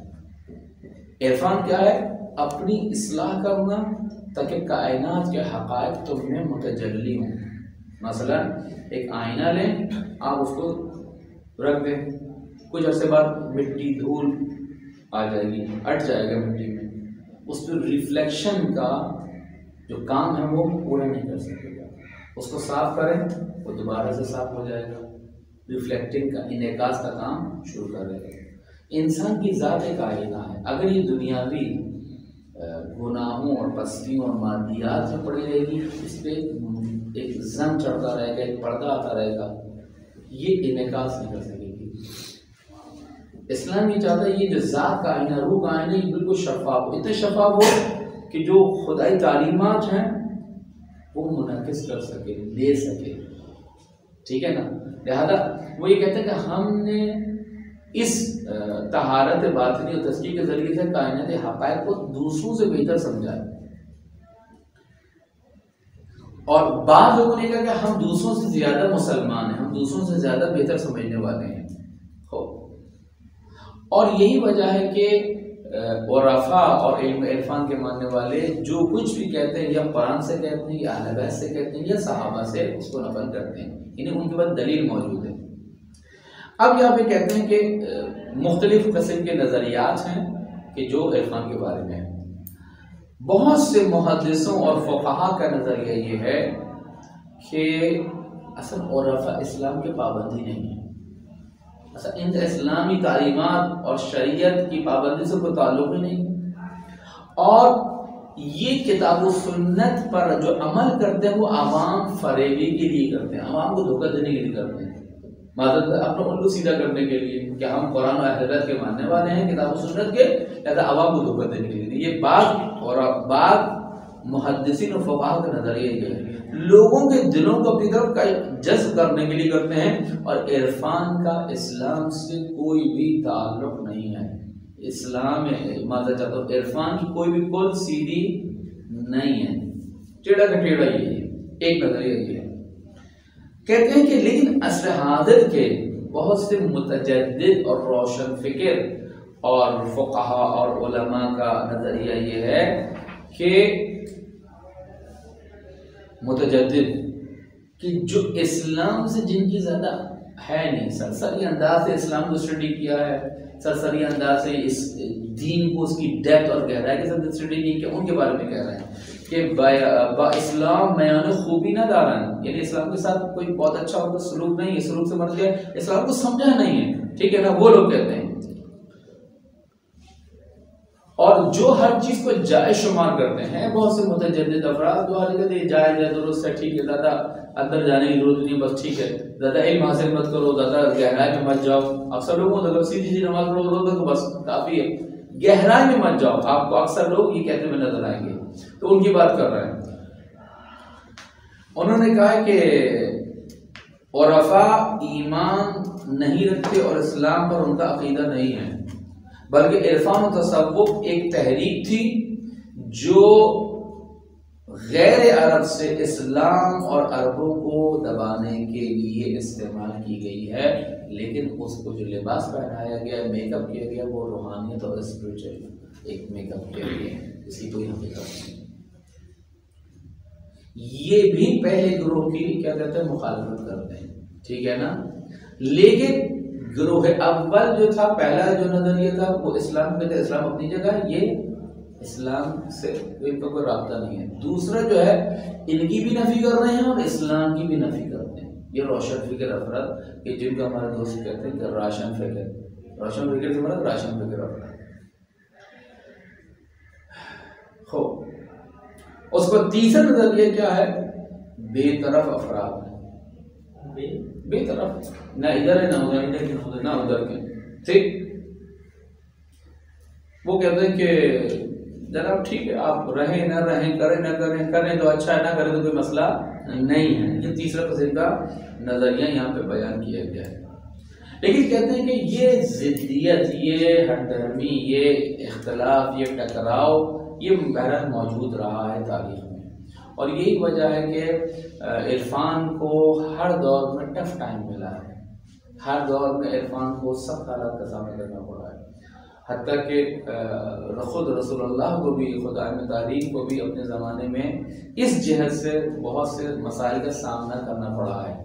Speaker 1: عرفان کیا ہے؟ اپنی اصلاح کرنا تاکہ کائنات کے حقائق تم میں متجلی ہوں. مثلا ایک آئینہ لیں، آپ اس کو رکھ دیں، کچھ عرصے بعد مٹی دھول آ جائے گی، اٹ جائے گا مٹی میں، اس پہ ریفلیکشن کا جو کام ہے وہ پورا نہیں کر سکے گا. اس کو صاف کریں وہ دوبارہ سے صاف ہو جائے گا، ریفلیکٹنگ کا انعکاس کا کام شروع کر دے گا. انسان کی ذات ایک آئینہ ہے. اگر یہ دنیاوی گناہوں اور پستیوں اور مادیات میں پڑی رہے گی، اس پہ ایک زن چڑھتا رہے گا، ایک پردہ آتا رہے گا، یہ انعکاس نہیں کر سکے گی. اسلام یہ چاہتا ہے یہ جو ذات کا آئینہ، روح کا آئینہ، یہ بالکل شفاف ہو، اتنے شفاف ہو کہ جو خدائی تعلیمات ہیں وہ منعکس کر سکے، لے سکے. ٹھیک ہے نا؟ لہذا وہ یہ کہتے ہیں کہ ہم نے اس طہارت باطنی اور تزکیہ کے ذریعے سے کائنات حقائق کو دوسروں سے بہتر سمجھا ہے. اور بعض لوگوں نے کہا کہ ہم دوسروں سے زیادہ مسلمان ہیں، ہم دوسروں سے زیادہ بہتر سمجھنے والے ہیں. اور یہی وجہ ہے کہ عرفاء اور علم عرفان کے ماننے والے جو کچھ بھی کہتے ہیں یا قرآن سے کہتے ہیں یا اہل بیت سے کہتے ہیں یا صحابہ سے اس کو نقل کرتے ہیں، یعنی ان کے پاس دلیل موجود ہے. اب یہاں پہ کہتے ہیں کہ مختلف قسم کے نظریات ہیں کہ جو عرفان کے بارے میں ہیں. بہت سے محدثوں اور فقہا کا نظریہ یہ ہے کہ اصل عرفاء اسلام کے پابندی نہیں ہے، اصل ان اسلامی تعلیمات اور شریعت کی پابندی سے کوئی تعلق ہی نہیں. اور یہ کتاب و سنت پر جو عمل کرتے ہیں وہ عوام فریبی کے لیے کرتے ہیں، عوام کو دھوکہ دینے کے لیے کرتے ہیں، معذرت اپنا ان کو سیدھا کرنے کے لیے کہ ہم قرآن و اہل بیت کے ماننے والے ہیں، کتاب و سنت کے، لہذا عوام کو دھوکہ دینے کے لیے. یہ بعض اور بعض محدثین و فقہا کا نظریہ یہ ہے، لوگوں کے دلوں کو اپنی طرف جذب کرنے کے لیے کرتے ہیں. اور عرفان کا اسلام سے کوئی بھی تعلق نہیں ہے. اسلام معذرت چاہتا ہوں عرفان کی کوئی بھی کل سیدھی نہیں ہے، ٹیڑھا کا ٹیڑھا ہی ہے. ایک نظریہ یہ ہے. کہتے ہیں کہ لیکن عصر حاضر کے بہت سے متجدد اور روشن فکر اور فقہا اور علماء کا نظریہ یہ ہے کہ متجدد کہ جو اسلام سے جن کی زیادہ ہے نہیں، سرسری انداز سے اسلام کو اسٹڈی کیا ہے، سرسری انداز سے اس دین کو اس کی ڈیپتھ اور گہرائی کے ساتھ اسٹڈی نہیں کیا، ان کے بارے میں کہہ رہے ہیں کہ با اسلام میان خوبی نہ دارن، یعنی اسلام کے ساتھ کوئی بہت اچھا ہوگا سلوک نہیں ہے، سلوک سے مرض ہے اسلام کو سمجھا نہیں ہے. ٹھیک ہے نا؟ وہ لوگ کہتے ہیں. اور جو ہر چیز کو جائز شمار کرتے ہیں، بہت سے متجدد افراد جو آج کہتے ہیں جائز ہے، درست ہے، ٹھیک ہے، زیادہ اندر جانے کی ضرورت نہیں، بس ٹھیک ہے، زیادہ علم حاصل مت کرو، زیادہ گہرائی میں مت جاؤ. اکثر لوگوں کو سیدھی سی نماز پڑھو تو بس کافی ہے، گہرائی میں مت جاؤ. آپ کو اکثر لوگ یہ کہتے ہوئے نظر آئیں گے. تو ان کی بات کر رہے ہیں. انہوں نے کہا کہ عرفاء ایمان نہیں رکھتے اور اسلام پر ان کا عقیدہ نہیں ہے، بلکہ عرفان و تصوف ایک تحریک تھی جو غیر عرب سے اسلام اور عربوں کو دبانے کے لیے استعمال کی گئی ہے. لیکن اس کو جو لباس پہنایا گیا، میک اپ کیا گیا، وہ روحانیت اور اسپرچل ایک میک اپ کیا گیا، اس کی کوئی حقیقت نہیں. یہ بھی پہلے گروہ کی کیا کہتے ہیں مخالفت کرتے ہیں. ٹھیک ہے نا؟ لیکن گروہ اول جو تھا، پہلا جو نظریہ تھا وہ اسلام کہتے ہیں اسلام اپنی جگہ، یہ اسلام سے ان کا کوئی رابطہ نہیں ہے. دوسرا جو ہے ان کی بھی نفی کر رہے ہیں اور اسلام کی بھی نفی کرتے ہیں. یہ روشن فکر افراد کہ جن کا ہمارے دوست کہتے ہیں کہ راشن فکر، روشن فکر سے مراد راشن فکر افراد. خوب اس کو تیسرا نظریہ کیا ہے؟ بے طرف افراد، بے طرف، نہ ادھر ہے نہ ادھر نہ ادھر کے. ٹھیک، وہ کہتے ہیں کہ جناب ٹھیک ہے آپ رہیں نہ رہیں، کریں نہ کریں، کریں تو اچھا ہے، نہ کریں تو کوئی مسئلہ نہیں ہے. یہ تیسرا قسم کا نظریہ یہاں پہ بیان کیا گیا ہے. لیکن کہتے ہیں کہ یہ ضدیت، یہ ہٹ درمی، یہ اختلاف، یہ ٹکراؤ، یہ بہرحال موجود رہا ہے تاریخ میں. اور یہی وجہ ہے کہ عرفان کو ہر دور میں ٹف ٹائم ملا ہے، ہر دور میں عرفان کو سخت حالات کا سامنا کرنا پڑا ہے. حتیٰ کہ خود رسول اللہ کو بھی، خدا میں تاریخ کو بھی اپنے زمانے میں اس جہت سے بہت سے مسائل کا سامنا کرنا پڑا ہے۔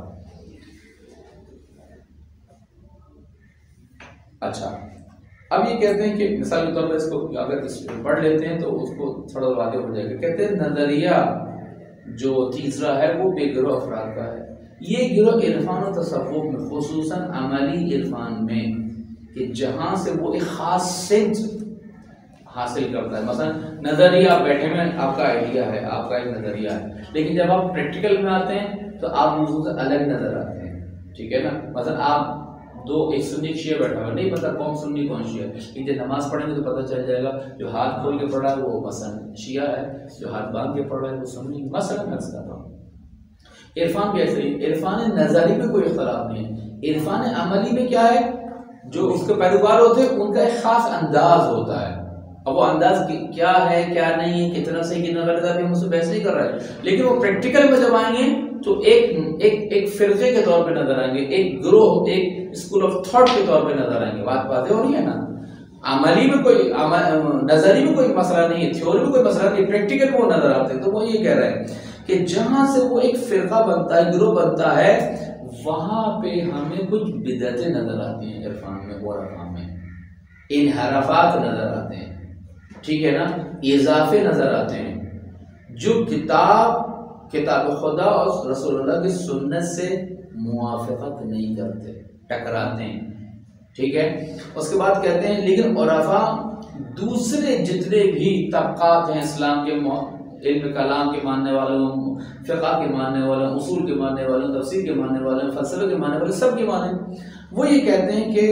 Speaker 1: اچھا، اب یہ کہتے ہیں کہ مثال کے طور پر اس کو اگر پڑھ لیتے ہیں تو اس کو تھوڑا واضح ہو جائے گا۔ کہتے ہیں نظریہ جو تیسرا ہے وہ بے گروہ افراد کا ہے۔ یہ گروہ عرفان و تصوف میں، خصوصاً عملی عرفان میں، کہ جہاں سے وہ ایک خاص سمت حاصل کرتا ہے۔ مثلا نظریہ آپ بیٹھے میں آپ کا آئیڈیا ہے، آپ کا ایک نظریہ ہے، لیکن جب آپ پریکٹیکل میں آتے ہیں تو آپ موضوع سے الگ نظر آتے ہیں، ٹھیک ہے نا۔ مثلا آپ دو ایک سنی شیعہ بیٹھا ہوا، نہیں پتا کون سنی کون شیعہ ہے، لیکن جب نماز پڑھیں گے تو پتہ چل جائے گا جو ہاتھ کھول کے پڑھ رہا ہے وہ مثلا شیعہ ہے، جو ہاتھ باندھ کے پڑھ رہا ہے وہ سنی۔ مثلا میں عرض کر رہا ہوں عرفان بھی ایسے ہی، عرفان نظری میں کوئی اختلاف نہیں ہے، عرفان عملی میں کیا ہے، جو اس کے پیروکار ہوتے ہیں ان کا ایک خاص انداز ہوتا ہے۔ اب وہ انداز کیا ہے کیا نہیں ہے، کتنا صحیح کتنا غلط ہے، ہم اس سے بحث نہیں کر رہے، لیکن وہ پریکٹیکل میں جب آئیں گے تو ایک ایک ایک فرقے کے طور پہ نظر آئیں گے، ایک گروہ، ایک اسکول آف تھاٹ کے طور پہ نظر آئیں گے۔ بات واضح ہو رہی ہے نا۔ عملی میں کوئی، نظری میں کوئی مسئلہ نہیں ہے، تھیوری میں کوئی مسئلہ نہیں، پریکٹیکل میں وہ نظر آتے ہیں۔ تو وہ یہ کہہ رہے ہیں کہ جہاں سے وہ ایک فرقہ بنتا ہے، گروہ بنتا ہے، وہاں پہ ہمیں کچھ بدعتیں نظر آتی ہیں عرفان میں اور عرفان میں، انحرافات نظر آتے ہیں، ٹھیک ہے نا، اضافے نظر آتے ہیں جو کتاب کتاب خدا اور رسول اللہ کی سنت سے موافقت نہیں کرتے، ٹکراتے ہیں، ٹھیک ہے۔ اس کے بعد کہتے ہیں لیکن عرفا دوسرے جتنے بھی طبقات ہیں اسلام کے، علم کلام کے ماننے والوں، فقہ کے ماننے والوں، اصول کے ماننے والوں، تفسیر کے ماننے والوں، فلسفے کے ماننے والوں، سب کے ماننے، وہ یہ کہتے ہیں کہ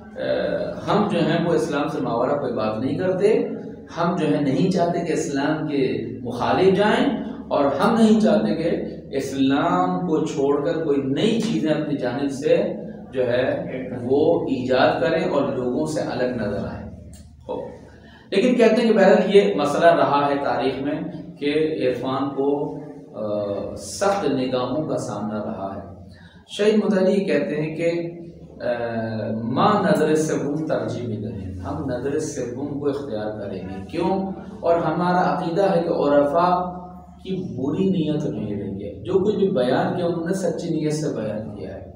Speaker 1: ہم جو ہیں وہ اسلام سے ماورا کوئی بات نہیں کرتے، ہم جو ہے نہیں چاہتے کہ اسلام کے مخالف جائیں، اور ہم نہیں چاہتے کہ اسلام کو چھوڑ کر کوئی نئی چیزیں اپنی جانب سے جو ہے وہ ایجاد کریں اور لوگوں سے الگ نظر آئیں۔ لیکن کہتے ہیں کہ بہرحال یہ مسئلہ رہا ہے تاریخ میں کہ عرفان کو سخت نگاہوں کا سامنا رہا ہے۔ شہید متعلی کہتے ہیں کہ ماں نظر سوم ترجیح میں کریں، ہم نظر سوم کو اختیار کریں گے، کیوں؟ اور ہمارا عقیدہ ہے کہ عرفا کی بری نیت نہیں رہی ہے، جو کچھ بھی بیان کیا انہوں نے سچی نیت سے بیان کیا ہے،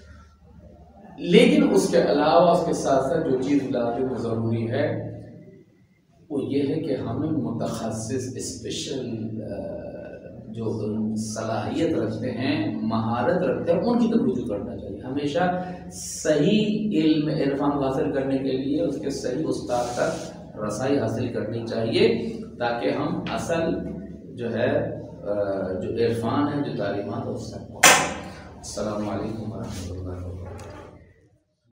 Speaker 1: لیکن اس کے علاوہ اس کے ساتھ ساتھ جو چیز لازم و ضروری ہے وہ یہ ہے کہ ہمیں متخصص اسپیشل جو صلاحیت رکھتے ہیں، مہارت رکھتے ہیں، ان کی طرف رجوع کرنا چاہیے۔ ہمیشہ صحیح علم عرفان حاصل کرنے کے لیے اس کے صحیح استاد تک رسائی حاصل کرنی چاہیے، تاکہ ہم اصل جو ہے جو عرفان ہے، جو تعلیمات، اس تک پہنچیں۔ السلام علیکم ورحمۃ اللہ۔